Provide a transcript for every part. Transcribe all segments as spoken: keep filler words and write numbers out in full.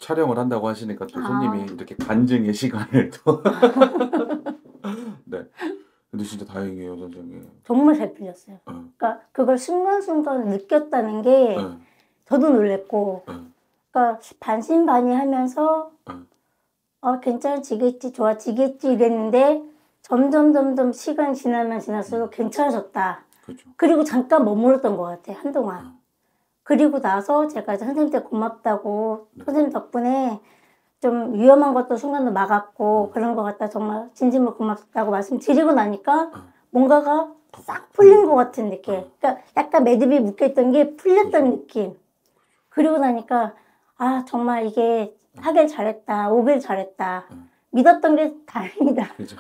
촬영을 한다고 하시니까 또 손님이 아. 이렇게 간증의 시간을 또 네. 근데 진짜 다행이에요, 선생님. 정말 잘 풀렸어요. 예. 그러니까 그걸 순간순간 느꼈다는 게 예. 저도 놀랐고 예. 그러니까 반신반의하면서 예. '어 괜찮아지겠지. 좋아지겠지.' 이랬는데 점점 점점 시간이 지나면 지날수록 괜찮아졌다. 그죠. 그리고 잠깐 머물렀던 것 같아요, 한동안. 예. 그리고 나서 제가 이제 선생님한테 고맙다고 네. 선생님 덕분에 좀 위험한 것도 순간도 막았고 음. 그런 것 같다. 정말 진심으로 고맙다고 말씀드리고 나니까 예. 뭔가가 더 싹 풀린 것 풀리고. 같은 느낌. 예. 그러니까 약간 매듭이 묶여있던 게 풀렸던 그죠. 느낌. 그리고 나니까 '아 정말 이게 하길 잘했다. 오길 잘했다. 예. 믿었던 게 다행이다.' 그죠.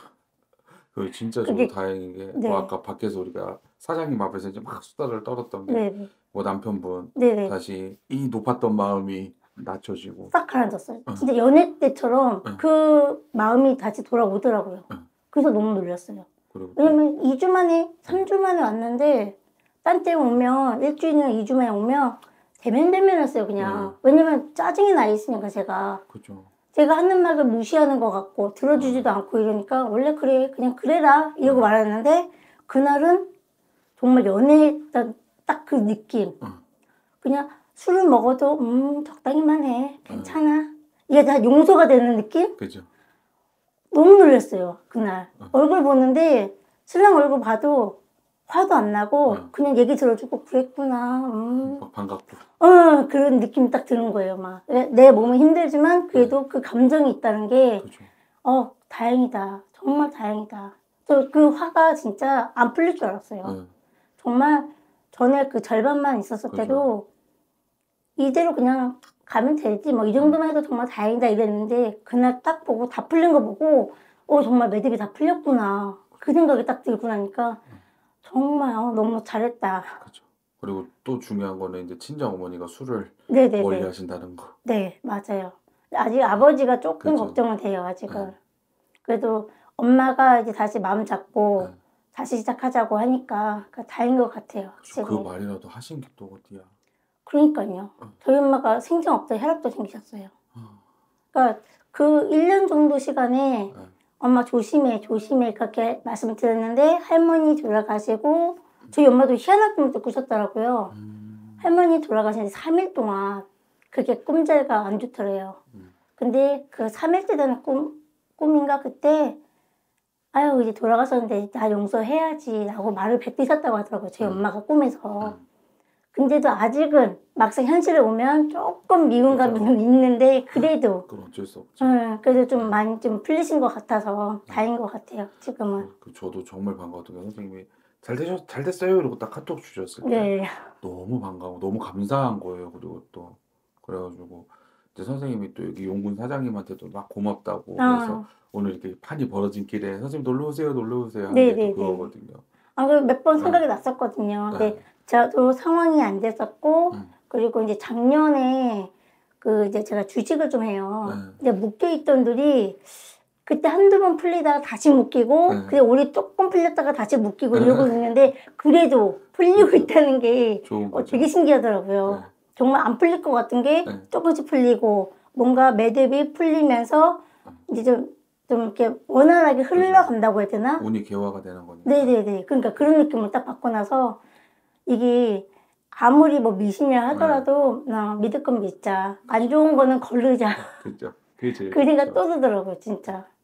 그 진짜 저도 그게 다행인 게 네. 뭐 아까 밖에서 우리가 사장님 앞에서 이제 막 수다를 떨었던 게 네네. 뭐 남편분 네네. 다시 이 높았던 마음이 낮춰지고 싹 가라앉았어요. 예. 진짜 연애 때처럼 예. 그 마음이 다시 돌아오더라고요. 예. 그래서 너무 놀랐어요. 그리고 또 왜냐면 이 주 만에 삼 주 만에 왔는데 딴 때 오면 일 주일이나 이 주 만에 오면 대면대면했어요 그냥. 예. 왜냐면 짜증이 나 있으니까 제가. 그죠. 제가 하는 말을 무시하는 것 같고 들어주지도 않고 이러니까 "원래 그래. 그냥 그래라." 이러고 음. 말았는데 그날은 정말 연애했던 딱 그 느낌. 음. 그냥 술을 먹어도 "음 적당히만 해. 괜찮아." 이게 다 용서가 되는 느낌? 그죠. 너무 놀랐어요 그날. 음. 얼굴 보는데 신랑 얼굴 봐도 화도 안 나고 음. 그냥 얘기 들어주고 "그랬구나. 음." 막 반갑고. 어 그런 느낌이 딱 드는 거예요 막. 내 내 몸은 힘들지만 그래도 네. 그 감정이 있다는 게 그죠. '어 다행이다. 정말 다행이다.' 저 그 화가 진짜 안 풀릴 줄 알았어요. 예. 정말 전에 그 절반만 있었을 그죠. 때도 '이대로 그냥 가면 되지 뭐. 이 정도만 해도 정말 다행이다.' 이랬는데 그날 딱 보고 다 풀린 거 보고 '어 정말 매듭이 다 풀렸구나.' 그 생각이 딱 들고 나니까 정말 '어 너무 잘했다.' 그죠. 그리고 또 중요한 거는 인제 친정어머니가 술을 네네네. 멀리 하신다는 거. 네 맞아요. 아직 아버지가 쪼끔 그죠. 걱정은 돼요 아직은. 예. 그래도 엄마가 이제 다시 마음 잡고 예. 다시 시작하자고 하니까 그 다행인 것 같아요 그죠. 그 지금. 말이라도 하신 게 또 어디야. 그러니깐요. 어. 저희 엄마가 생전 없던 혈압도 생기셨어요. 어. 그러니까 그 일 년 정도 시간에 예. "엄마 조심해, 조심해." 그렇게 말씀을 드렸는데 할머니 돌아가시고 저희 엄마도 희한한 꿈을 또 꾸셨더라고요. 음. 할머니 돌아가신 지 삼 일 동안 그렇게 꿈자리가 안 좋더래요. 음. 근데 그 삼 일째 되는 꿈 꿈인가 그때 "아유 이제 돌아가셨는데 나 용서해야지."라고 말을 뱉으셨다고 하더라고요 저희 음. 엄마가 꿈에서. 음. 근데도 아직은 막상 현실에 오면 쪼끔 미운 감이 그죠. 좀 있는데 그래도 그건 어쩔 수 없죠. 예 그래도 좀 많이 좀 풀리신 것 같아서 음. 다행인 것 같아요 지금은. 그 그 저도 정말 반가웠던 게 선생님이 "잘 되셨 잘 됐어요." 이러고 딱 카톡 주셨을 때 네. 너무 반가워 너무 감사한 거예요 그리고 또. 그래 가지고 이제 선생님이 또 여기 용군 사장님한테도 막 고맙다고 그래서 아. 오늘 이렇게 판이 벌어진 길에 "선생님 놀러 오세요, 놀러 오세요." 하는 게 또 네네네. 그거거든요. 아 그 몇 번 예. 생각이 났었거든요. 근데 예. 저도 상황이 안 됐었고 음. 그리고 인제 작년에 그 이제 제가 주식을 좀 해요. 예. 근데 묶여 있던 들이 그때 한두 번 풀리다가 다시 묶이고 예. 근데 올해 쪼끔 풀렸다가 다시 묶이고 이러고 예. 있는데 그래도 풀리고 그죠. 있다는 게 좋은 어 거죠. 되게 신기하더라고요. 예. 정말 안 풀릴 것 같은 게 예. 쪼끔씩 풀리고 뭔가 매듭이 풀리면서 음. 이제 좀 좀 이렇게 원활하게 그죠. 흘러간다고 해야 되나? 운이 개화가 되는 거니까. 네네네. 그러니까 그런 느낌을 딱 받고 나서 이게 아무리 뭐 미신이라 예. 하더라도 어 '믿을 건 믿자. 안 좋은 거는 거르자.' 그죠. 그게 제일 그 생각 좋죠. 또 들더라고요 진짜.